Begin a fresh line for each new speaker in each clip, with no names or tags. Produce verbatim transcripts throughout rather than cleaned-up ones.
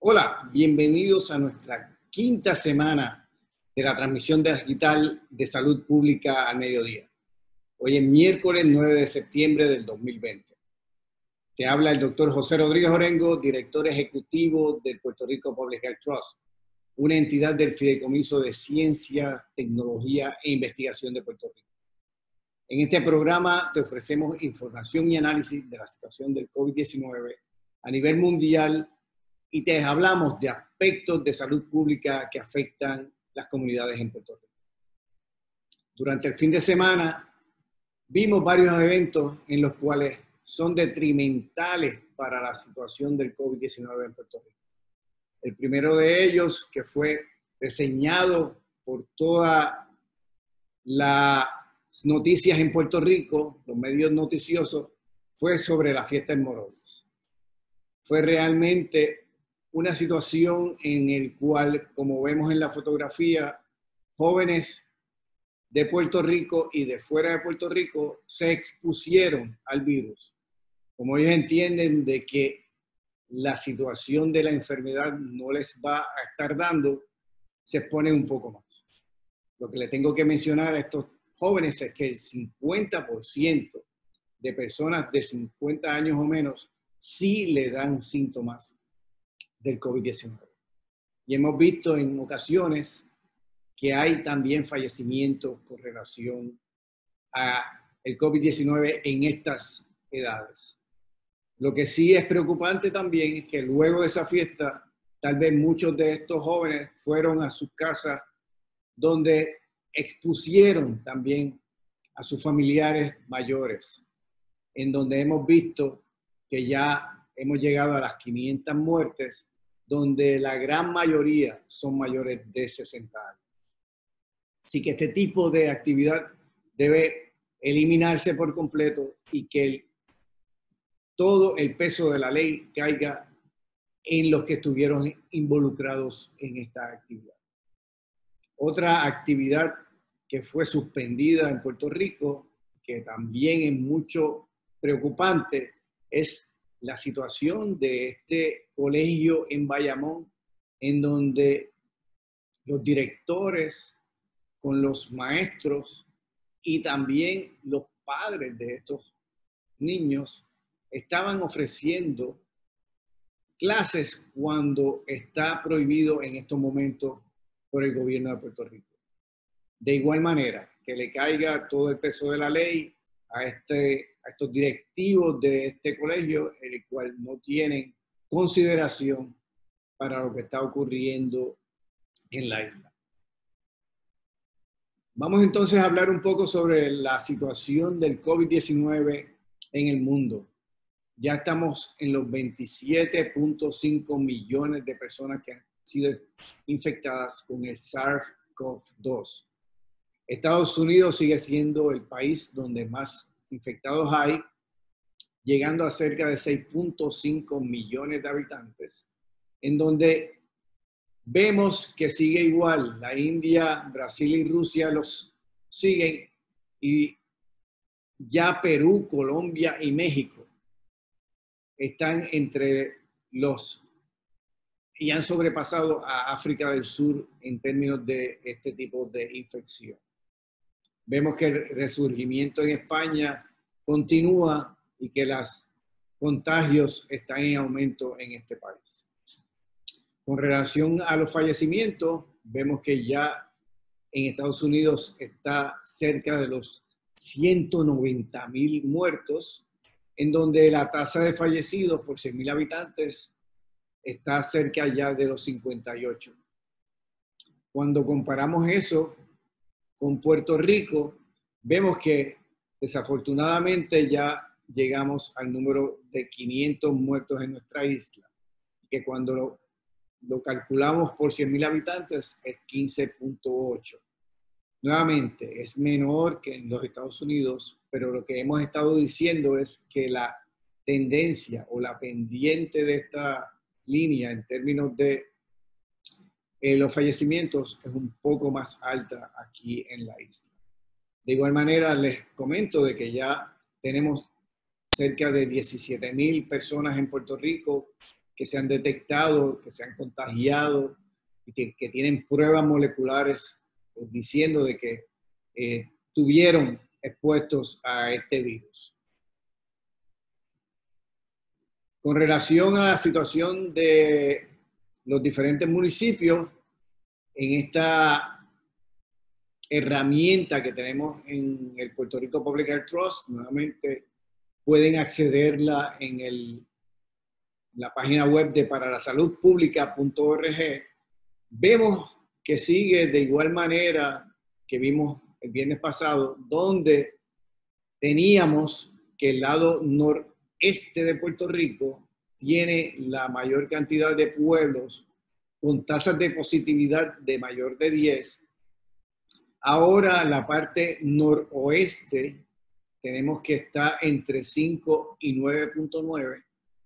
Hola, bienvenidos a nuestra quinta semana de la transmisión digital de Salud Pública al Mediodía. Hoy es miércoles nueve de septiembre del dos mil veinte. Te habla el doctor José Rodríguez Orengo, director ejecutivo del Puerto Rico Public Health Trust, una entidad del Fideicomiso de Ciencia, Tecnología e Investigación de Puerto Rico. En este programa te ofrecemos información y análisis de la situación del COVID diecinueve a nivel mundial y te hablamos de aspectos de salud pública que afectan las comunidades en Puerto Rico. Durante el fin de semana vimos varios eventos en los cuales son detrimentales para la situación del COVID diecinueve en Puerto Rico. El primero de ellos, que fue reseñado por todas las noticias en Puerto Rico, los medios noticiosos, fue sobre la fiesta en Morovis. Fue realmente una situación en la cual, como vemos en la fotografía, jóvenes de Puerto Rico y de fuera de Puerto Rico se expusieron al virus. Como ellos entienden de que la situación de la enfermedad no les va a estar dando, se expone un poco más. Lo que le tengo que mencionar a estos jóvenes es que el cincuenta por ciento de personas de cincuenta años o menos sí le dan síntomas del COVID diecinueve. Y hemos visto en ocasiones que hay también fallecimientos con relación al COVID diecinueve en estas edades. Lo que sí es preocupante también es que luego de esa fiesta, tal vez muchos de estos jóvenes fueron a sus casas donde expusieron también a sus familiares mayores, en donde hemos visto que ya hemos llegado a las quinientas muertes, donde la gran mayoría son mayores de sesenta años. Así que este tipo de actividad debe eliminarse por completo y que el, todo el peso de la ley caiga en los que estuvieron involucrados en esta actividad. Otra actividad que fue suspendida en Puerto Rico, que también es mucho preocupante, es la situación de este colegio en Bayamón, en donde los directores con los maestros y también los padres de estos niños estaban ofreciendo clases cuando está prohibido en estos momentos por el gobierno de Puerto Rico. De igual manera, que le caiga todo el peso de la ley a, este, a estos directivos de este colegio, el cual no tienen consideración para lo que está ocurriendo en la isla. Vamos entonces a hablar un poco sobre la situación del COVID diecinueve en el mundo. Ya estamos en los veintisiete punto cinco millones de personas que han sido infectadas con el SARS CoV dos. Estados Unidos sigue siendo el país donde más infectados hay, llegando a cerca de seis punto cinco millones de habitantes, en donde vemos que sigue igual. La India, Brasil y Rusia los siguen, y ya Perú, Colombia y México están entre los y han sobrepasado a África del Sur en términos de este tipo de infección. Vemos que el resurgimiento en España continúa y que los contagios están en aumento en este país. Con relación a los fallecimientos, vemos que ya en Estados Unidos está cerca de los ciento noventa mil muertos, en donde la tasa de fallecidos por cien mil habitantes está cerca ya de los cincuenta y ocho. Cuando comparamos eso con Puerto Rico, vemos que desafortunadamente ya llegamos al número de quinientos muertos en nuestra isla, que cuando lo, lo calculamos por cien mil habitantes es quince punto ocho. Nuevamente, es menor que en los Estados Unidos, pero lo que hemos estado diciendo es que la tendencia o la pendiente de esta línea en términos de eh, los fallecimientos es un poco más alta aquí en la isla. De igual manera, les comento de que ya tenemos cerca de diecisiete mil personas en Puerto Rico que se han detectado, que se han contagiado y que, que tienen pruebas moleculares eh, diciendo de que eh, tuvieron expuestos a este virus. Con relación a la situación de los diferentes municipios, en esta herramienta que tenemos en el Puerto Rico Public Health Trust, nuevamente pueden accederla en el, la página web de para la salud pública punto org. Vemos que sigue de igual manera que vimos el viernes pasado, donde teníamos que el lado noreste de Puerto Rico tiene la mayor cantidad de pueblos con tasas de positividad de mayor de diez. Ahora la parte noroeste tenemos que está entre cinco y nueve punto nueve.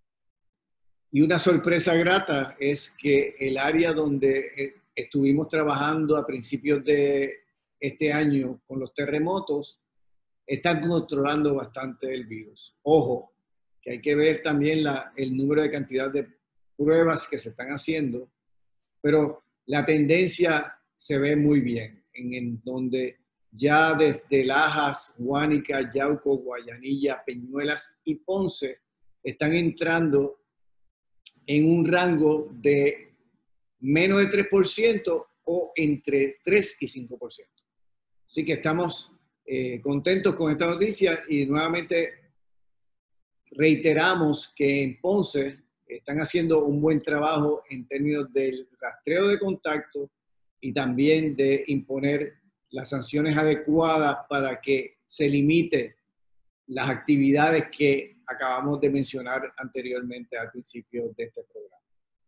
Y una sorpresa grata es que el área donde estuvimos trabajando a principios de este año con los terremotos están controlando bastante el virus. Ojo, que hay que ver también la, el número de cantidad de pruebas que se están haciendo, pero la tendencia se ve muy bien, en, en donde ya desde Lajas, Guánica, Yauco, Guayanilla, Peñuelas y Ponce están entrando en un rango de menos de tres por ciento o entre tres y cinco por ciento. Así que estamos eh, contentos con esta noticia y nuevamente reiteramos que en Ponce están haciendo un buen trabajo en términos del rastreo de contacto y también de imponer las sanciones adecuadas para que se limite las actividades que acabamos de mencionar anteriormente al principio de este programa.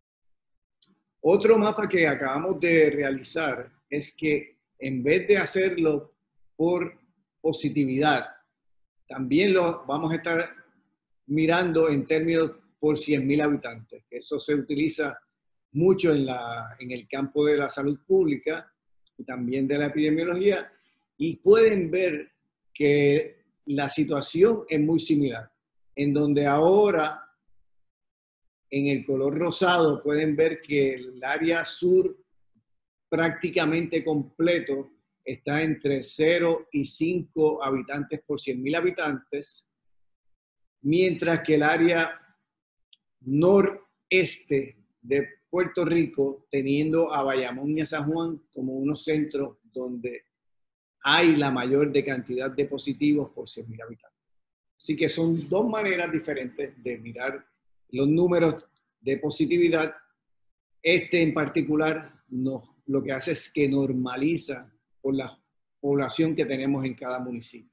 Otro mapa que acabamos de realizar es que en vez de hacerlo por positividad, también lo vamos a estar mirando en términos por cien mil habitantes. Eso se utiliza mucho en, la, en el campo de la salud pública y también de la epidemiología, y pueden ver que la situación es muy similar, en donde ahora en el color rosado pueden ver que el área sur prácticamente completo está entre cero y cinco habitantes por cien mil habitantes, mientras que el área noreste de Puerto Rico, teniendo a Bayamón y a San Juan como unos centros donde hay la mayor de cantidad de positivos por cien mil habitantes. Así que son dos maneras diferentes de mirar los números de positividad. Este en particular nos, lo que hace es que normaliza por la población que tenemos en cada municipio.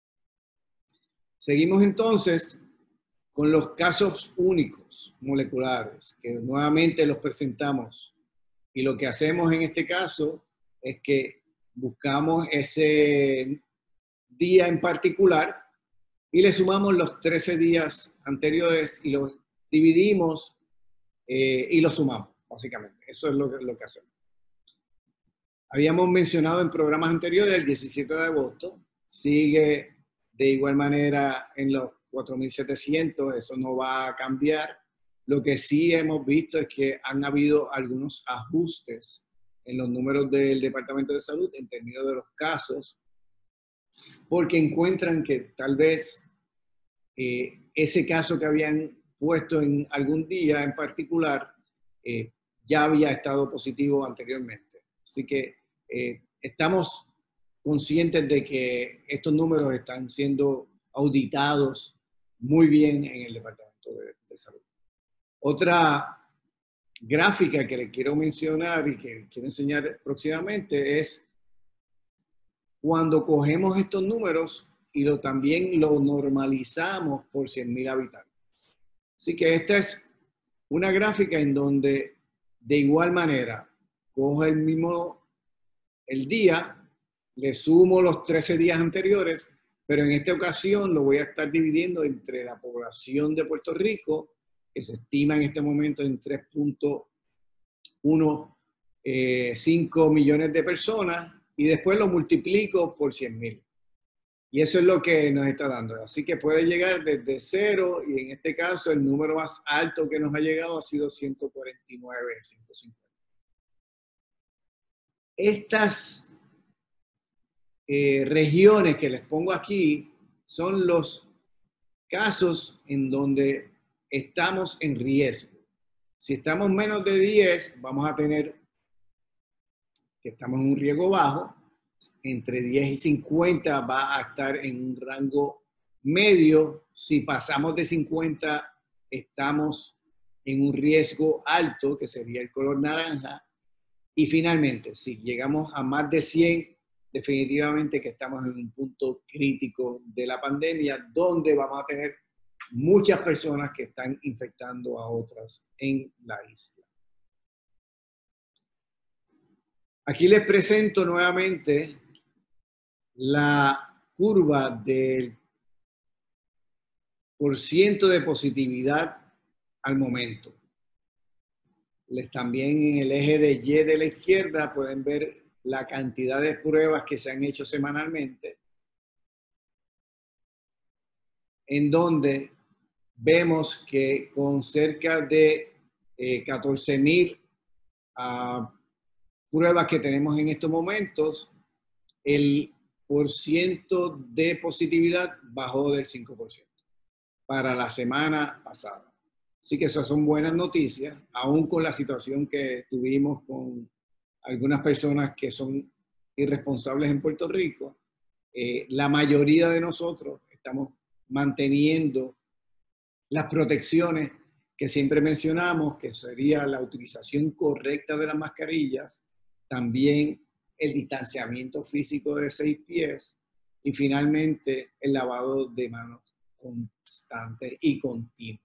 Seguimos entonces con los casos únicos moleculares, que nuevamente los presentamos. Y lo que hacemos en este caso es que buscamos ese día en particular y le sumamos los trece días anteriores y los dividimos eh, y los sumamos, básicamente. Eso es lo que, lo que hacemos. Habíamos mencionado en programas anteriores el diecisiete de agosto, sigue de igual manera en los cuatro mil setecientos, eso no va a cambiar. Lo que sí hemos visto es que han habido algunos ajustes en los números del Departamento de Salud en términos de los casos, porque encuentran que tal vez eh, ese caso que habían puesto en algún día en particular eh, ya había estado positivo anteriormente. Así que eh, estamos conscientes de que estos números están siendo auditados muy bien en el Departamento de, de Salud. Otra gráfica que les quiero mencionar y que quiero enseñar próximamente es cuando cogemos estos números y lo, también lo normalizamos por cien mil habitantes. Así que esta es una gráfica en donde de igual manera cojo el mismo el día, le sumo los trece días anteriores, pero en esta ocasión lo voy a estar dividiendo entre la población de Puerto Rico, que se estima en este momento en tres punto quince millones de personas, y después lo multiplico por cien mil. Y eso es lo que nos está dando. Así que puede llegar desde cero y en este caso el número más alto que nos ha llegado ha sido ciento cuarenta y nueve, ciento cincuenta. Estas eh, regiones que les pongo aquí son los casos en donde estamos en riesgo. Si estamos menos de diez, vamos a tener que estamos en un riesgo bajo. Entre diez y cincuenta va a estar en un rango medio. Si pasamos de cincuenta, estamos en un riesgo alto, que sería el color naranja. Y finalmente, si llegamos a más de cien, definitivamente que estamos en un punto crítico de la pandemia, donde vamos a tener muchas personas que están infectando a otras en la isla. Aquí les presento nuevamente la curva del porciento de positividad al momento. Les, también en el eje de Y de la izquierda pueden ver la cantidad de pruebas que se han hecho semanalmente, en donde vemos que con cerca de eh, catorce mil uh, pruebas que tenemos en estos momentos, el porciento de positividad bajó del cinco por ciento para la semana pasada. Así que esas son buenas noticias, aún con la situación que tuvimos con algunas personas que son irresponsables en Puerto Rico. Eh, la mayoría de nosotros estamos manteniendo las protecciones que siempre mencionamos, que sería la utilización correcta de las mascarillas, también el distanciamiento físico de seis pies y finalmente el lavado de manos constante y continuo.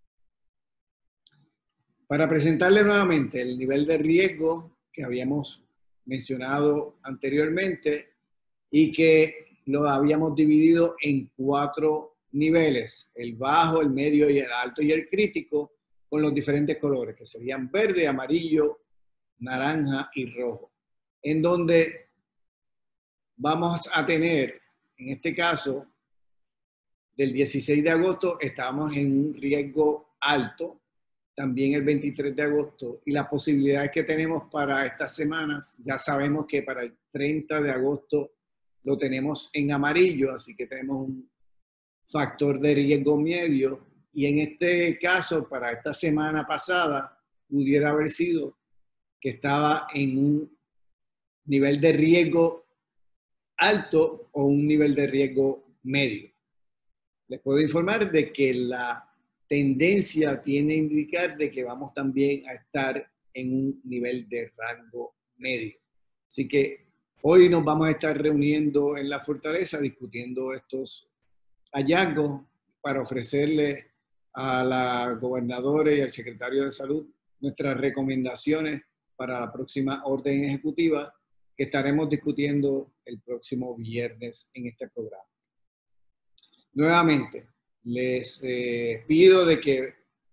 Para presentarle nuevamente el nivel de riesgo que habíamos mencionado anteriormente y que lo habíamos dividido en cuatro niveles, el bajo, el medio y el alto y el crítico, con los diferentes colores, que serían verde, amarillo, naranja y rojo, en donde vamos a tener, en este caso, del dieciséis de agosto estábamos en un riesgo alto, también el veintitrés de agosto, y las posibilidades que tenemos para estas semanas, ya sabemos que para el treinta de agosto lo tenemos en amarillo, así que tenemos un factor de riesgo medio, y en este caso, para esta semana pasada, pudiera haber sido que estaba en un nivel de riesgo alto o un nivel de riesgo medio. Les puedo informar de que la tendencia tiene a indicar de que vamos también a estar en un nivel de rango medio. Así que hoy nos vamos a estar reuniendo en la Fortaleza discutiendo estos hallazgos para ofrecerle a la gobernadora y al secretario de Salud nuestras recomendaciones para la próxima orden ejecutiva que estaremos discutiendo el próximo viernes en este programa. Nuevamente, les eh, pido de que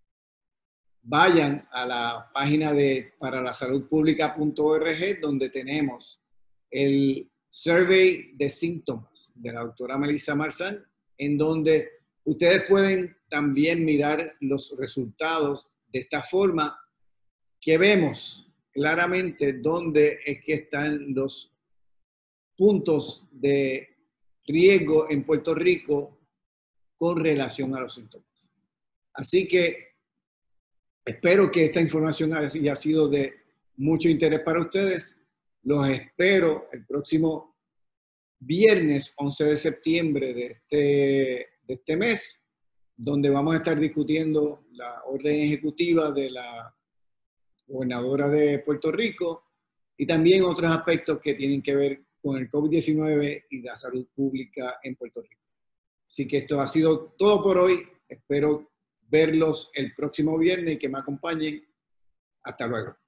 vayan a la página de para la salud pública punto org, donde tenemos el survey de síntomas de la doctora Melissa Marzán, en donde ustedes pueden también mirar los resultados de esta forma, que vemos claramente dónde es que están los puntos de riesgo en Puerto Rico con relación a los síntomas. Así que espero que esta información haya sido de mucho interés para ustedes. Los espero el próximo viernes once de septiembre de este, de este mes, donde vamos a estar discutiendo la orden ejecutiva de la gobernadora de Puerto Rico y también otros aspectos que tienen que ver con el COVID diecinueve y la salud pública en Puerto Rico. Así que esto ha sido todo por hoy. Espero verlos el próximo viernes y que me acompañen. Hasta luego.